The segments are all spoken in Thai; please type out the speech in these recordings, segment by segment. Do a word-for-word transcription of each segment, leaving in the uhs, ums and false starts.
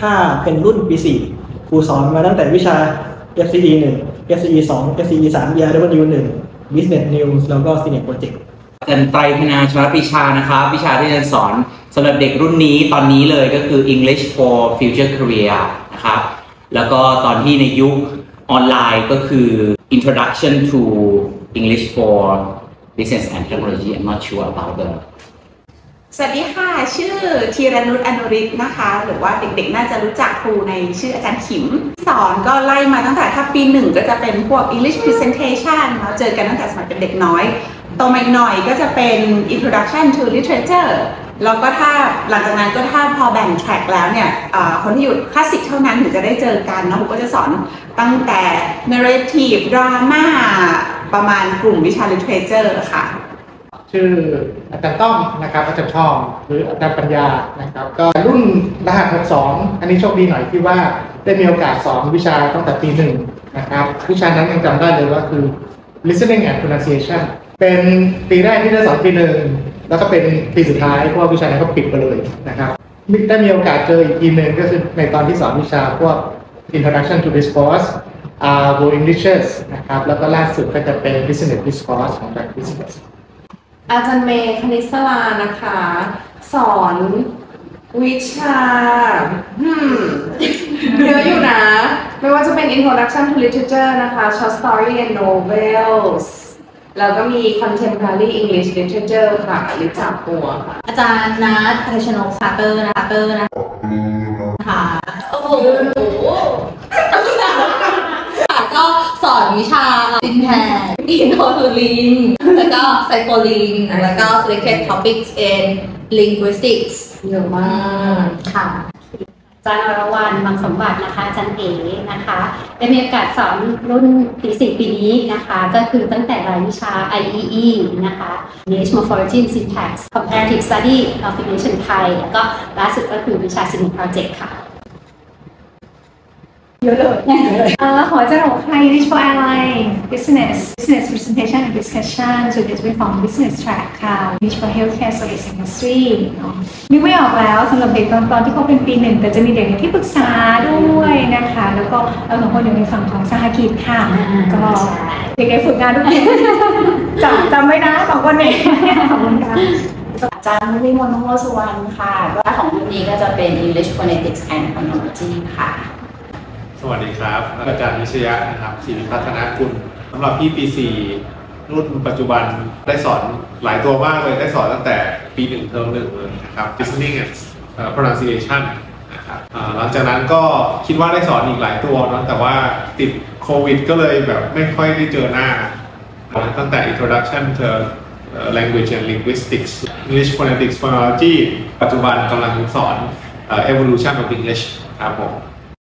ถ้าเป็นรุ่นปีสี่ครูสอนมาตั้งแต่วิชา เอฟ ซี อี หนึ่ง เอฟ ซี อี สอง เอฟ ซี อี สาม อี อาร์ ดับเบิลยู หนึ่ง Business News แล้วก็ Senior Project อาจารย์ไตรพนาชวปรีชานะครับวิชาที่อาจารย์สอนสำหรับเด็กรุ่นนี้ตอนนี้เลยก็คือ English for Future Career นะครับแล้วก็ตอนที่ในยุคออนไลน์ก็คือ Introduction to English for Business and Technology I'm not sure about the สวัสดีค่ะชื่อธีรนุชอนุริศนะคะหรือว่าเด็กๆน่าจะรู้จักครูในชื่ออาจารย์ขิมสอนก็ไล่มาตั้งแต่ถ้าปีหนึ่งก็จะเป็นพวก English Presentation เราเจอกันตั้งแต่สมัยเป็นเด็กน้อยโตมาอีกหน่อยก็จะเป็น Introduction to Literature แล้วก็ถ้าหลังจากนั้นก็ถ้าพอแบ่งแทร็กแล้วเนี่ยคนที่อยู่คลาสสิกเท่านั้นถึงจะได้เจอกันนะครูก็จะสอนตั้งแต่ Narrative Drama ประมาณกลุ่มวิชา Literature ค่ะชื่ออาจารย์ต้อมนะครับอาจารย์ทองหรืออาจารย์ปัญญานะครับก็รุ่นรหัสหกสองอันนี้โชคดีหน่อยที่ว่าได้มีโอกาสสอนวิชาตั้งแต่ปีหนึ่งนะครับวิชานั้นยังจำได้เลยว่าคือ listening and pronunciation เป็นปีแรกที่ได้สอนปีหนึ่งแล้วก็เป็นปีสุดท้ายเพราะว่าวิชานั้นก็ปิดไปเลยนะครับได้มีโอกาสเจออีกทีหนึ่งก็คือในตอนที่สอนวิชาพวก introduction to discourse uh, go Englishes นะครับแล้วก็ล่าสุดก็จะเป็น business discourse ของจาก business อาจารย์เมย์คณิตศาสตร์นะคะสอนวิชาเยอะอยู่นะไม่ว่าจะเป็น Introduction to Literature นะคะ Short Story and Novels แล้วก็มี Contemporary English Literature ค่ะลิจ่าปัวค่ะอาจารย์นัทพัชนกซาเตอร์นะคะเตอร์นะคะโอ้โหก็สอนวิชาซินแทกอินโทรลิงแล้วก็ไซโคลิงแล้วก็ selected topics in linguistics เยอะมากค่ะอาจารย์อรวรรณ บางสมบัตินะคะอาจารย์เอ๋นะคะได้มีโอกาสสอนรุ่นปีสี่ปีนี้นะคะก็คือตั้งแต่รายวิชา ไอ อี อี นะคะ English Morphology and Syntax Comparative Study of English and Thai แล้วก็ล่าสุดก็คือวิชา Senior Project ค่ะเยอะเลยขอจะบอกให้ English for Airline Business Business Presentation and Discussion ส่วนใหญ่จะเป็นของ Business Track ค่ะ English for Healthcare Service Industry เนาะนึกไม่ออกแล้วสำหรับเด็กตอนตอนที่เขาเป็นปีหนึ่งแต่จะมีเด็กที่ปรึกษาด้วยนะคะแล้วก็เราสองคนอยู่ในฝั่งของสหกิจค่ะก็เด็กๆฝึกงานด้วยจำจำไว้นะสองคนนี้ขอบคุณค่ะอาจารย์วิมล โมสุวรรณค่ะและของรุ่นนี้ก็จะเป็น English Phonetics and Phonology ค่ะสวัสดีครับอาจารย์วิชยะนะครับศรีพัฒนากุลสำหรับพี่ปีสี่รุ่นปัจจุบันได้สอนหลายตัวมากเลยได้สอนตั้งแต่ปีหนึ่งเทอมหนึ่งเลยนะครับ listening and pronunciation นะครับหลังจากนั้นก็คิดว่าได้สอนอีกหลายตัวนะแต่ว่าติดโควิดก็เลยแบบไม่ค่อยได้เจอหน้าตั้งแต่ introduction to language and linguistics English phonetics phonology ปัจจุบันกำลังสอน evolution of English ครับผม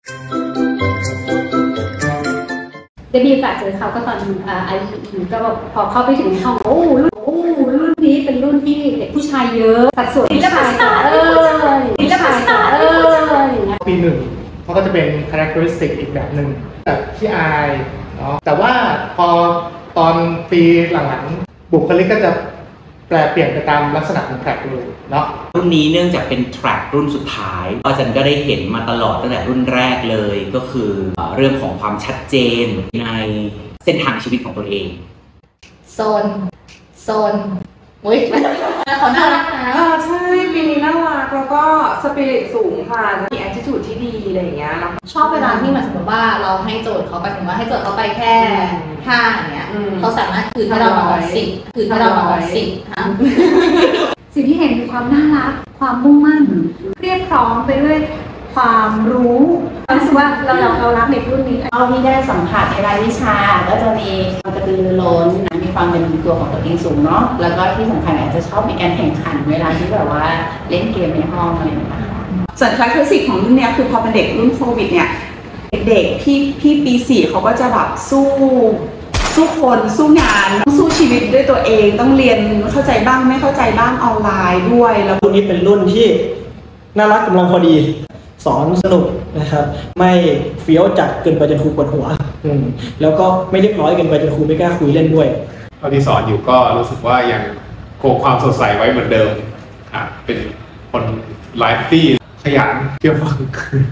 ได้มีโอกาสเจอเขาก็ตอนไออีก็พอเข้าไปถึงห้องโอ้รุ่นโอ้รุ่นนี้เป็นรุ่นที่เด็กผู้ชายเยอะสัดส่วนผู้ชายเออผู้ชายเออปีหนึ่งเขาก็จะเป็น characteristic อีกแบบหนึ่งแบบขี้อายเนาะแต่ว่าพอตอนปีหลังๆบุคลิกก็จะแปลเปลี่ยนไปตามลักษณะของแทร็กเลยเนาะรุ่นนี้เนื่องจากเป็นแทร็กรุ่นสุดท้ายอาจารย์ก็ได้เห็นมาตลอดตั้งแต่รุ่นแรกเลยก็คือเรื่องของความชัดเจนในเส้นทางชีวิตของตัวเองโซนโซนอุ้ยเขาน่ารักนะใช่ปีนี้น่ารักแล้วก็สปิริตสูงค่ะมี attitude ที่ดีอะไรอย่างเงี้ยชอบเวลาที่มันสมมติว่าเราให้โจทย์เขาไปถึงว่าให้โจทย์เขาไปแค่ห้าอย่างเงี้ยเขาสามารถคืนให้เรามาสิบคืนให้เรามาสิบสิ่งที่เห็นคือความน่ารักความมุ่งมั่นเรียบพร้อมไปด้วยความรู้รู้สึกว่าเราเราเรารักเด็กรุ่นนี้เอาที่ได้สัมผัสในรายวิชาก็จะมีความกระตือรือร้นมีความเป็นตัวของตัวเองสูงเนาะแล้วก็ที่สำคัญอาจจะชอบมีการแข่งขันเวลาที่แบบว่าเล่นเกมในห้องอะไรอย่างเงี้ยส่วนคลาสสิกของรุ่นนี้คือพอเป็นเด็กรุ่นโควิดเนี่ยเด็กๆพี่พี่ปีสี่เขาก็จะแบบสู้สู้คนสู้งานต้องสู้ชีวิตด้วยตัวเองต้องเรียนเข้าใจบ้างไม่เข้าใจบ้างออนไลน์ด้วยแล้วรุ่นนี้เป็นรุ่นที่น่ารักกำลังพอดีสอนสนุกนะครับไม่เฟี้ยวจัดเกินไปจนครูปวดหัวแล้วก็ไม่เรียบร้อยเกินไปจนครูไม่กล้าคุยเล่นด้วยตอนที่สอนอยู่ก็รู้สึกว่ายังคงความสดใสไว้เหมือนเดิมอ่ะเป็นคนไลฟ์ที่ขยันเชื่อฟัง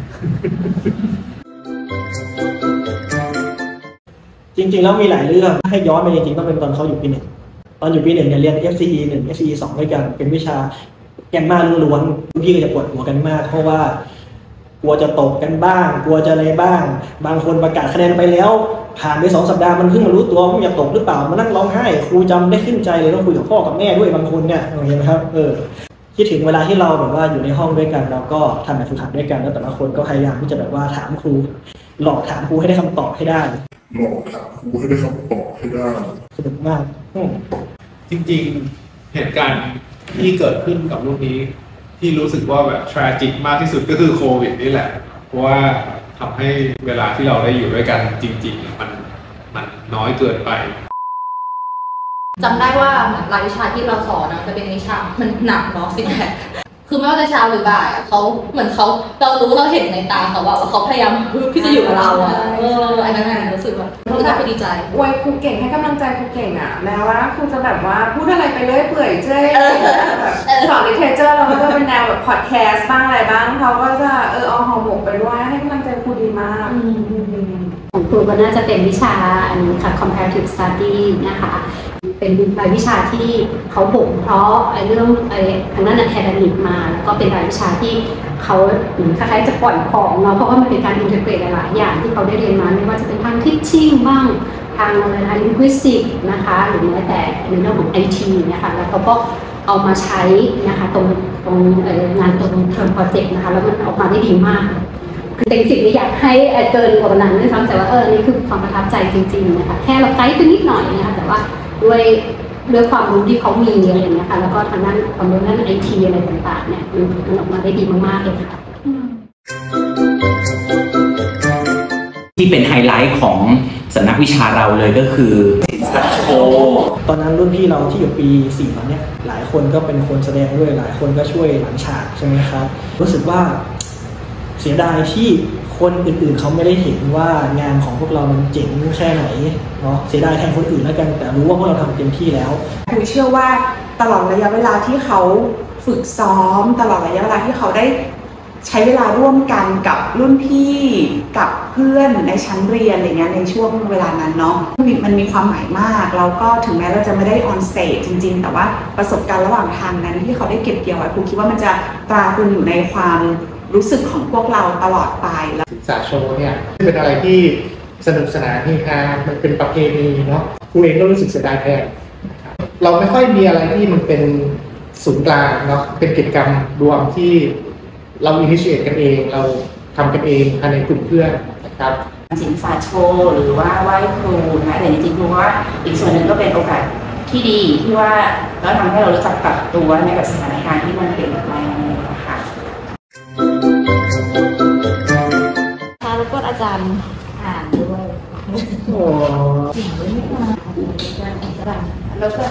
จริงๆแล้วมีหลายเรื่องให้ย้อนไปจริงๆต้องเป็นตอนเขาอยู่ปีหนึ่งตอนอยู่ปีหนึ่งเนี่ยเรียน เอฟ ซี อี หนึ่ง เอฟ ซี อี สองด้วยกันเป็นวิชาแกนมาล้วนๆพี่ก็จะปวดหัวกันมากเพราะว่ากลัวจะตกกันบ้างกลัวจะอะไรบ้างบางคนประกาศคะแนนไปแล้วผ่านไปสองสัปดาห์มันเพิ่งมารู้ตัวว่าอยากตกหรือเปล่ามานั่งร้องไห้ครูจำได้ขึ้นใจเลยต้องคุยกับพ่อกับแม่ด้วยบางคนเนี่ยเห็นไหมครับเออคิดถึงเวลาที่เราแบบว่าอยู่ในห้องด้วยกันเราก็ทำแบบฝึกหัดด้วยกันแล้วแต่ละคนก็พยายามที่จะแบบว่าถามครูหลอกถามครูให้ได้คำตอบให้ได้หลอกถามครูให้ได้คำตอบให้ได้สนุกมากจริงๆเหตุการณ์ที่เกิดขึ้นกับรุ่นนี้ที่รู้สึกว่าแบบ tragic มากที่สุดก็คือโควิดนี่แหละเพราะว่าทำให้เวลาที่เราได้อยู่ด้วยกันจริงๆมันมันน้อยเกินไปจำได้ว่าเหมือนรายวิชาที่เราสอนนะจะเป็นวิชามันหนักเนาะซินแท็กคือไม่ว่าจะเช้าหรือบ่ายเขาเหมือนเขาเรารู้เราเห็นในตาเขาว่าเขาพยายามที่จะอยู่กับเราอ่ะเอออันนั้นรู้สึกว่าเราก็ดีใจอวยครูเก่งให้กำลังใจครูเก่งอ่ะแม้ว่าครูจะแบบว่าพูดอะไรไปเรื่อยเปื่อยเจ้ยแบบสอนลิเทเจอร์เราก็จะเป็นแนวแบบพอดแคสต์บ้างอะไรบ้างเขาก็จะเออเอาห่อหมกไปด้วยให้กำลังใจครูดีมากของครูก็น่าจะเป็นวิชาอันนี้ค่ะ comparative study นะคะเป็นรายวิชาที่เขาบ่มเพราะไอ้เรื่องไอ้ทางด้านอะคาเดมิกมาแล้วก็เป็นรายวิชาที่เขาเหมือนคล้ายๆจะปล่อยของเนาะเพราะว่ามันเป็นการอินเทอร์เกรตหลายอย่างที่เขาได้เรียนมาไม่ว่าจะเป็นทางทิชชิ่งบ้างทางอะไรนะลิงควิสติกนะคะหรือแม้แต่ในเรื่องของ ไอ ที นะคะแล้วเขาก็เอามาใช้นะคะตรงตรงงานตรงเทอมโปรเจกต์นะคะแล้วมันออกมาได้ดีมากคือเต็มสิบไม่อยากให้เกินกว่านั้นด้วยซ้ำแต่ว่าเออนี่คือความประทับใจจริงๆนะคะแค่เราไกด์ไปนิดหน่อยนะคะแต่ว่าด้วยด้วยความรู้ที่เขามีอะไรอย่างเงี้ยค่ะแล้วก็ทางด้านความรู้ด้านไอทีอะไรต่างๆเนี่ยมันออกมาได้ดีมากๆเลยค่ะที่เป็นไฮไลท์ของสำนักวิชาเราเลยก็คือสินค้าโชว์ตอนนั้นรุ่นพี่เราที่อยู่ปีสี่ตอนเนี้ยหลายคนก็เป็นคนแสดงด้วยหลายคนก็ช่วยหลังฉากใช่ไหมครับรู้สึกว่าเสียดายที่คนอื่นๆเขาไม่ได้เห็นว่างานของพวกเรามันเจ๋งแค่ไหนเนาะเสียดายแทนคนอื่นแล้วกันแต่รู้ว่าพวกเราทำเต็มที่แล้วครูเชื่อว่าตลอดระยะเวลาที่เขาฝึกซ้อมตลอดระยะเวลาที่เขาได้ใช้เวลาร่วมกันกับรุ่นพี่กับเพื่อนในชั้นเรียนอะไรเงี้ยในช่วงเวลานั้นเนาะมันมีความหมายมากแล้วก็ถึงแม้เราจะไม่ได้ออนสเตจจริงๆแต่ว่าประสบการณ์ระหว่างทางนั้นที่เขาได้เก็บเกี่ยวไว้ครูคิดว่ามันจะตราตรึงอยู่ในความรู้สึกของพวกเราตลอดไปแล้วศึกษาโชว์เนี่ยเป็นอะไรที่สนุกสนานที่ฮามันเป็นประเพณีเนาะครูเองก็รู้สึกเสียดายแทนเราไม่ค่อยมีอะไรที่มันเป็นศูนย์กลางเนาะเป็นกิจกรรมรวมที่เราอินิเชตกันเองเราทำกันเองภายในกลุ่มเพื่อนนะครับศิลปะโชว์หรือว่าไหว้ครูนะแต่จริงๆครูว่าอีกส่วนหนึ่งก็เป็นโอกาสที่ดีที่ว่าก็ทำให้เรารู้จักปรับตัวในกับสถานการณ์ที่มันเปลี่ยนแปลงนะคะค่ะแล้วก็อาจารย์อ่านด้วยโอ้จริงด้วยนะอาจารย์แล้วก็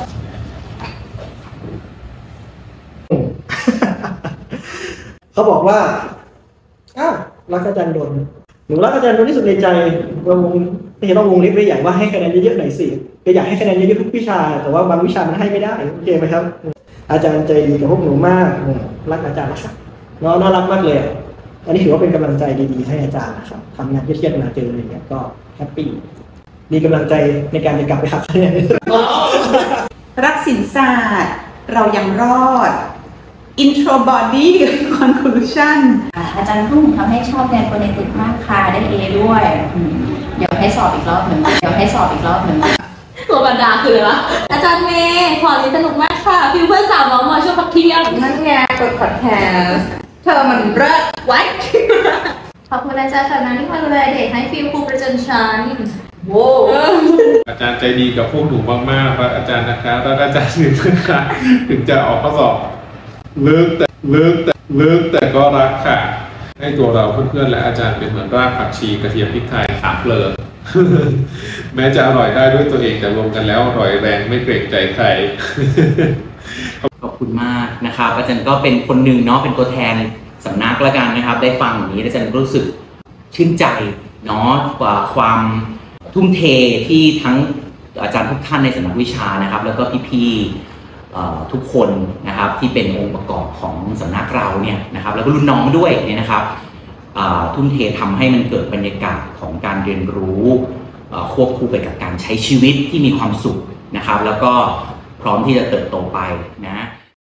เขาบอกว่าอ้าวรักอาจารย์ดนหนูรักอาจารย์ดนที่สุดในใจวงไม่ต้องวงเล็บไปอย่างว่าให้คะแนนเยอะๆหน่อยสิก็อยากให้คะแนนเยอะๆทุกวิชาแต่ว่าบางวิชามันให้ไม่ได้โอเคไหมครับอาจารย์ใจดีกับพวกหนูมากรักอาจารย์นะครับน้องน่ารักมากเลยอันนี้ถือว่าเป็นกำลังใจดีๆให้อาจารย์นะครับทำงานเครียดๆมาเจออะไรเงี้ยก็แฮปปี้มีกำลังใจในการจะกลับไปหักคะแนนรักศิลปศาสตร์เรายังรอดIntro Body Conclusion อาจารย์รุ่งทำให้ชอบแนวโฟเนติกมากค่ะได้ A ด้วยเดี๋ยวให้สอบอีกรอบหนึ่งเดี๋ยวให้สอบอีกรอบหนึ่งตัวบรรดาคืออะไรวะอาจารย์เมย์ขอเรียนสนุกมากค่ะฟิวเพื่อนสาวน้องมาช่วยพักเที่ยงนั่นไงกดพอดแคสต์เธอมันเลิศไว้ขอบคุณอาจารย์ค่ะที่มาดูแลเด็กให้ฟิวครูประจำชั้นโว้อาจารย์ใจดีกับพวกหนูมากๆว่าอาจารย์นะคะถ้าอาจารย์หนึ่งนะคะถึงจะออกข้อสอบเลิกแต่เลิกแต่เลิกแต่ก็รักค่ะให้ตัวเราเพื่อนๆและอาจารย์เป็นเหมือนรากผักชีกระเทียมพริกไทยสามเกลือแม้จะอร่อยได้ด้วยตัวเองแต่รวมกันแล้วอร่อยแรงไม่เกรงใจใครขอบคุณมากนะครับอาจารย์ก็เป็นคนหนึ่งเนาะเป็นตัวแทนสำนักละกันนะครับได้ฟังอย่างนี้อาจารย์รู้สึกชื่นใจเนาะกว่าความทุ่มเทที่ทั้งอาจารย์ทุกท่านในสำนักวิชานะครับแล้วก็พี่ๆทุกคนนะครับที่เป็นองค์ประกอบของสำนักเราเนี่ยนะครับแล้วก็รุ่นน้องด้วยเนี่ยนะครับทุ่มเททำให้มันเกิดบรรยากาศของการเรียนรู้ควบคู่ไปกับการใช้ชีวิตที่มีความสุขนะครับแล้วก็พร้อมที่จะเติบโตไปนะ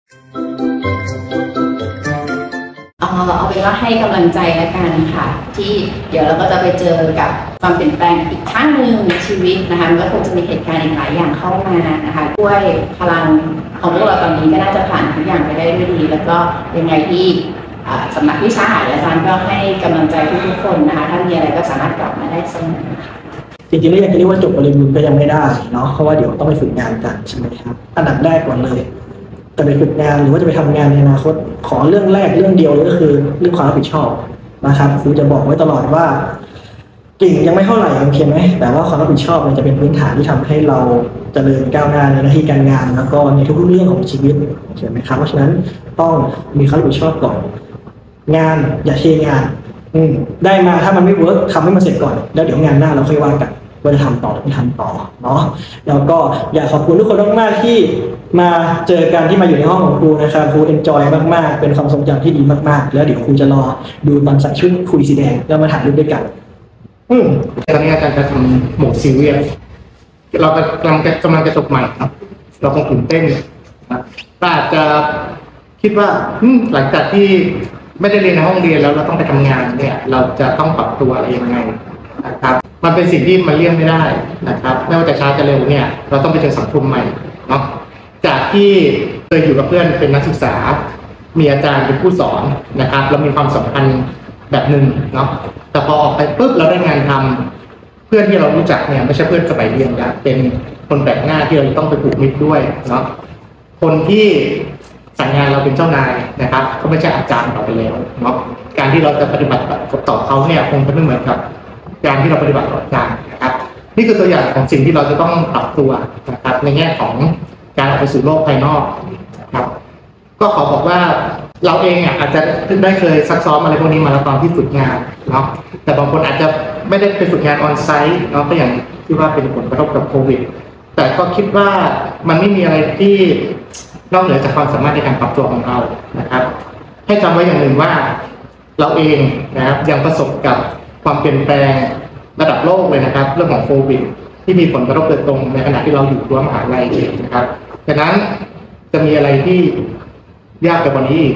เอาเอาเป็นว่าให้กำลังใจแล้วกันค่ะที่เดี๋ยวเราก็จะไปเจอกับความเปลี่ยนแปลงอีกครั้งหนึ่งในชีวิตนะคะมันก็คงจะมีเหตุการณ์อีกหลายอย่างเข้ามานะคะด้วยพลังของพวกเราตอนนี้ก็น่าจะผ่านทุกอย่างไปได้ด้วยดีแล้วก็ยังไงที่สำนักวิชาหายอาจารย์ก็ให้กำลังใจทุกๆคนนะคะถ้ามีอะไรก็สามารถกลับมาได้เสมอจริงๆแล้วอยากจะเรียกว่าจบบริบูรณ์ก็ยังไม่ได้เนาะเพราะว่าเดี๋ยวต้องไปฝึกงานกันใช่ไหมครับอันดับแรกก่อนเลยจะไปฝึกงานหรือว่าจะไปทำงานในอนาคตขอเรื่องแรกเรื่องเดียวเลยก็คือเรื่องความรับผิดชอบนะครับครูจะบอกไว้ตลอดว่าเก่งยังไม่เท่าไหร่โอเคไหมแต่ว่าความรับผิดชอบมันจะเป็นพื้นฐานที่ทำให้เราเจริญก้าวหน้าในหน้าที่การงานแล้วก็ในทุกๆเรื่องของชีวิตใช่ไหมครับเพราะฉะนั้นต้องมีความรับผิดชอบก่อนงานอย่าเทงานอืมได้มาถ้ามันไม่เวิร์กทำให้มันเสร็จก่อนแล้วเดี๋ยวงานหน้าเราค่อยว่ากันว่าจะทำต่อหรือไม่ทำต่อเนาะแล้วก็อยากขอบคุณทุกคนมากๆที่มาเจอกันที่มาอยู่ในห้องของครูนะครับครูเอนจอยมากๆเป็นความทรงจำที่ดีมากๆแล้วเดี๋ยวครูจะรอดูตอนใส่ชุดคุยสีแดงแล้วมาถ่ายรูปด้วยกันอืมตอนนี้อาจารย์จะทำโหมดซีเรียสเรากำลังกำลังจะจบใหม่ครับเราคงตื่นเต้นนะแต่อาจจะคิดว่าหลังจากที่ไม่ได้เรียนในห้องเรียนแล้วเราต้องไปทำงานเนี่ยเราจะต้องปรับตัวอะไรยังไงนะครับมันเป็นสิ่งที่มันเลี่ยงไม่ได้นะครับไม่ว่าจะช้าจะเร็วเนี่ยเราต้องไปเจอสังคมใหม่เนาะจากที่เคยอยู่กับเพื่อนเป็นนักศึกษามีอาจารย์เป็นผู้สอนนะครับเรามีความสัมพันธ์แบบหนึ่งเนาะแต่พอออกไปปุ๊บเราได้งานทำเพื่อนที่เรารู้จักเนี่ยไม่ใช่เพื่อนสมัยเรียนนะเป็นคนแปลกหน้าที่เราต้องไปผูกมิตรด้วยเนาะคนที่สั่งงานเราเป็นเจ้านายนะครับก็ไม่ใช่อาจารย์ต่อไปแล้วเนาะการที่เราจะปฏิบัติต่อเขาเนี่ยคงจะไม่เหมือนกับการที่เราปฏิบัติต่ออาจารย์นะครับนี่คือตัวอย่างของสิ่งที่เราจะต้องปรับตัวนะครับในแง่ของการออกไปสู่โลกภายนอกนะครับก็ขอบอกว่าเราเองอ่ะอาจจะได้เคยซักซ้อมอะไรพวกนี้มาแล้วตอนที่ฝึกงานเนาะแต่บางคนอาจจะไม่ได้ไปฝึกงานออนไซต์เนาะก็อย่างที่ว่าเป็นผลกระทบกับโควิดแต่ก็คิดว่ามันไม่มีอะไรที่นอกเหนือจากความสามารถในการปรับตัวของเรานะครับให้จำไว้อย่างหนึ่งว่าเราเองนะครับยังประสบกับความเปลี่ยนแปลงระดับโลกเลยนะครับเรื่องของโควิดที่มีผลกระทบโดยตรงในขณะที่เราอยู่รั้วมหาวิทยาลัยนะครับฉะนั้นจะมีอะไรที่ยากไปกว่านี้อีก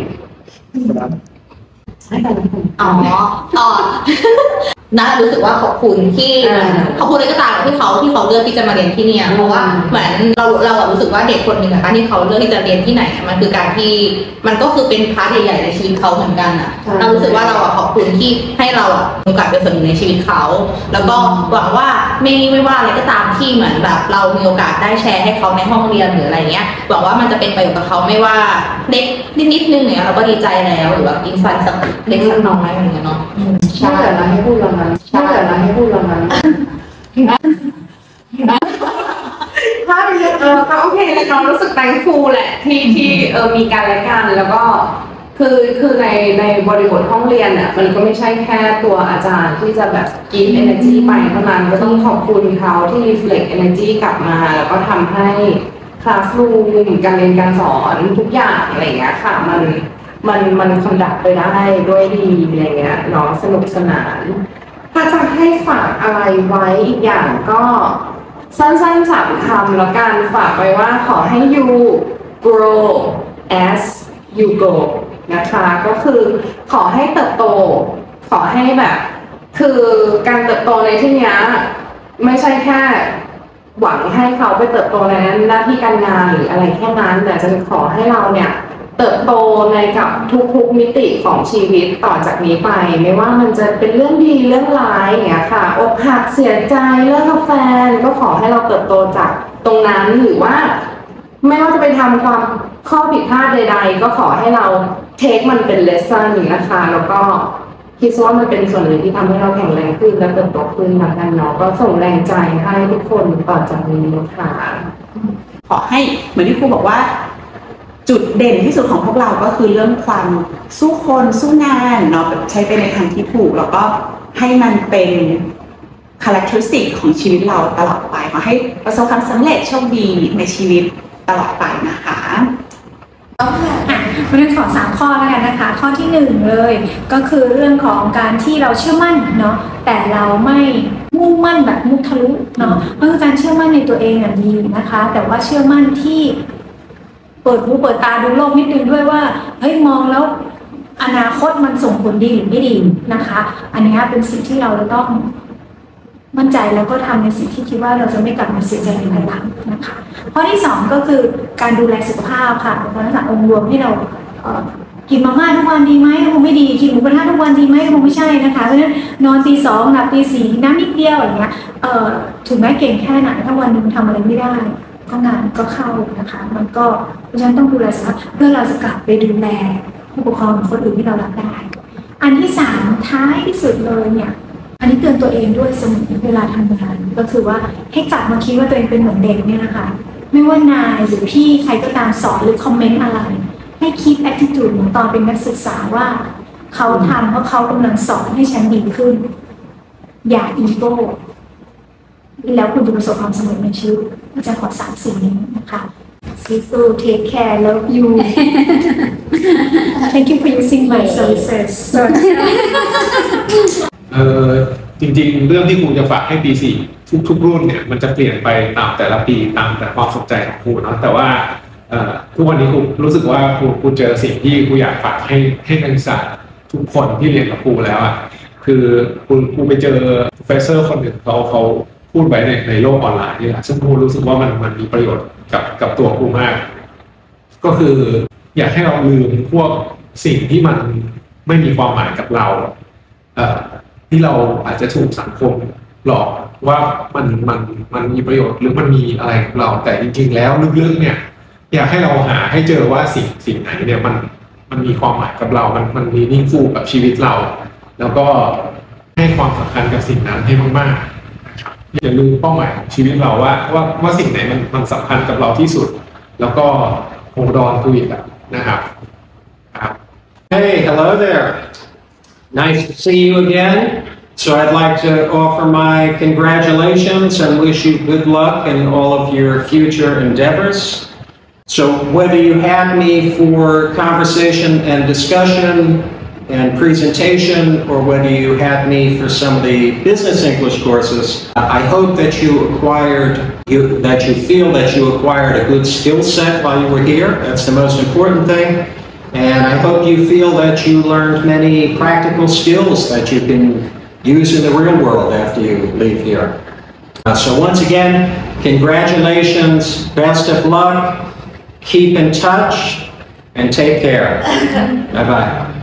อ๋อต่อนะรู้สึกว่าขอบคุณที่ขอบคุณในกระต่ายที่เขาที่เขาเลือกที่จะมาเรียนที่นี่เพราะว่าเหมือนเราเรารู้สึกว่าเด็กคนหนึ่งนะคะที่เขาเลือกที่จะเรียนที่ไหนมันคือการที่มันก็คือเป็นพาร์ทใหญ่ๆในชีวิตเขาเหมือนกันอ่ะเรารู้สึกว่าเราขอบคุณที่ให้เราอ่ะมีโอกาสเป็นส่วนหนึ่งในชีวิตเขาแล้วก็หวังว่าไม่ไม่ว่าอะไรก็ตามที่เหมือนแบบเรามีโอกาสได้แชร์ให้เขาในห้องเรียนหรืออะไรเงี้ยหวังว่ามันจะเป็นประโยชน์กับเขาไม่ว่าเล็กนิดๆนึงเนี่ยเราก็ดีใจแล้วหรือแบบอินไซต์สักเล็กสักน้อยอะไรอย่างเงี้ยเนาะใช่แล้วให้พูดแล้วนะใช่แล้วให้พูดแล้วนะถ้าเออก็โอเคเลยน้องรู้สึกแตงฟูแหละที่ที่เออมีการและกันแล้วก็คือคือในในบริบทห้องเรียนอ่ะมันก็ไม่ใช่แค่ตัวอาจารย์ที่จะแบบกิน energy ไปเท่านั้นก็ต้องขอบคุณเขาที่ reflect energy กลับมาแล้วก็ทำให้ classroom การเรียนการสอนทุกอย่างอะไรอย่างเงี้ยค่ะมันมันมันคอนดักไปได้ด้วยดีอะไรเงี้ยเนาะสนุกสนานถ้าจะให้ฝากอะไรไว้อีกอย่างก็สั้นๆสามคำแล้วกันฝากไว้ว่าขอให้ you grow as you go นะคะก็คือขอให้เติบโตขอให้แบบคือการเติบโตในที่นี้ไม่ใช่แค่หวังให้เขาไปเติบโตในหน้าที่การงานหรืออะไรแค่นั้นแต่จะขอให้เราเนี่ยเติบโตในกับทุกๆมิติของชีวิตต่อจากนี้ไปไม่ว่ามันจะเป็นเรื่องดีเรื่องร้ายอย่างเงี้ยค่ะอกหักเสียใจเลิกกับแฟนก็ขอให้เราเติบโตจากตรงนั้นหรือว่าไม่ว่าจะไปทำความข้อผิดพลาดใดๆก็ขอให้เราเทคมันเป็นเลสซั่นนะคะแล้วก็คิดว่ามันเป็นส่วนหนึ่งที่ทำให้เราแข็งแรงขึ้นและเติบโตขึ้นแล้วกันเนาะก็ส่งแรงใจให้ทุกคนต่อจากนี้นะคะขอให้เหมือนที่ครูบอกว่าจุดเด่นที่สุดของพวกเราก็คือเรื่องความสู้คนสู้งานเนาะใช้ไปในทางที่ถูกแล้วก็ให้มันเป็นcharacteristic ของชีวิตเราตลอดไปขอให้ประสบความสำเร็จโชคดีในชีวิตตลอดไปนะคะอ่ะวันนี้ขอสามข้อแล้วกันนะคะ ข้อที่หนึ่งเลยก็คือเรื่องของการที่เราเชื่อมั่นเนาะแต่เราไม่มุ่งมั่นแบบมุทะลุเนาะเพราะการเชื่อมั่นในตัวเองอ่ะดีนะคะ แต่ว่าเชื่อมั่นที่เปิดหูเปิดตาดูโลกนิดนึงด้วยว่าเฮ้ยมองแล้วอนาคตมันส่งผลดีหรือไม่ดีนะคะ อันนี้เป็นสิ่งที่เราจะต้องมั่นใจแล้วก็ทำในสิ่งที่คิดว่าเราจะไม่กลับมาเสียใจในภายหลังนะคะข้อที่สองก็คือการดูแลสุขภาพค่ะเป็นลักษณะองค์รวมที่เราเอ่อกินมาม่าทุกวันดีไหมคงไม่ดีกินหมูกระทะทุกวันดีไหมคงไม่ใช่นะคะเพราะฉะนั้นนอนตีสองหลับตีสี่น้ำนิดเดียวอย่างเงี้ยเอ่อถึงแม้เก่งแค่ไหนถ้าวันหนึงทำอะไรไม่ได้ก็งานก็เข้านะคะมันก็เพราะฉะนั้นต้องดูแลสุขภาพเพื่อเราจะกลับไปดูแลผู้ปกครองคนอื่นที่เรารักได้อันที่สามท้ายที่สุดเลยเนี่ยอันนี้เตือนตัวเองด้วยเสมอเวลาทำงานก็คือว่าให้กลับมาคิดว่าตัวเองเป็นเหมือนเด็กเนี่ยนะคะไม่ว่านายหรือพี่ใครก็ตามสอนหรือคอมเมนต์อะไรให้คีปแอททิจูดเหมือนตอนเป็นนักศึกษาว่าเขาทำเพราะเขากำลังสอนให้ฉันดีขึ้นอย่าอีโก้แล้วคุณจะประสบความสำเร็จในชีวิตอาจารย์ขอสามสิ่งนี้นะคะสู้ๆ take care love you thank you for using my services เออจริงๆเรื่องที่ครูจะฝากให้ปีสี่ทุกๆรุ่นเนี่ยมันจะเปลี่ยนไปตามแต่ละปีตามแต่ความสนใจของครูเนาะแต่ว่าทุกวันนี้ครูรู้สึกว่าครูครูเจอสิ่งที่ครูอยากฝากให้ให้นักศึกษาทุกคนที่เรียนกับครูแล้วอ่ะคือครูครูไปเจอ professor คนหนึ่งเขาเขาพูดไว้ในในโลกออนไลน์นี่แหละซึ่งครูรู้สึกว่ามันมันมีประโยชน์กับกับตัวครูมาก ก็คืออยากให้เราลืมพวกสิ่งที่มันไม่มีความหมายกับเราเอ่อที่เราอาจจะถูกสังคมหลอกว่ามันมันมันมีประโยชน์หรือมันมีอะไรกับเราแต่จริงๆแล้วลึกๆเนี่ยอยากให้เราหาให้เจอว่าสิ่งสิ่งไหนเนี่ยมันมันมีความหมายกับเรา มันมันมีนิ่งฟูกับชีวิตเรา แล้วก็ให้ความสำคัญกับสิ่งนั้นให้มากๆนะครับอย่าลืมเป้าหมายของชีวิตเราว่าว่าว่าสิ่งไหนมันมันสำคัญกับเราที่สุดแล้วก็hold on to it นะครับ Hey, hello there. Nice to see you again. So I'd like to offer my congratulations and wish you good luck in all of your future endeavors. So whether you had me for conversation and discussion and presentation, or whether you had me for some of the business English courses, I hope that you acquired, you, that you feel that you acquired a good skill set while you were here. That's the most important thing. And I hope you feel that you learned many practical skills that you can use in the real world after you leave here. Uh, so once again, congratulations, best of luck, keep in touch, and take care. Bye-bye.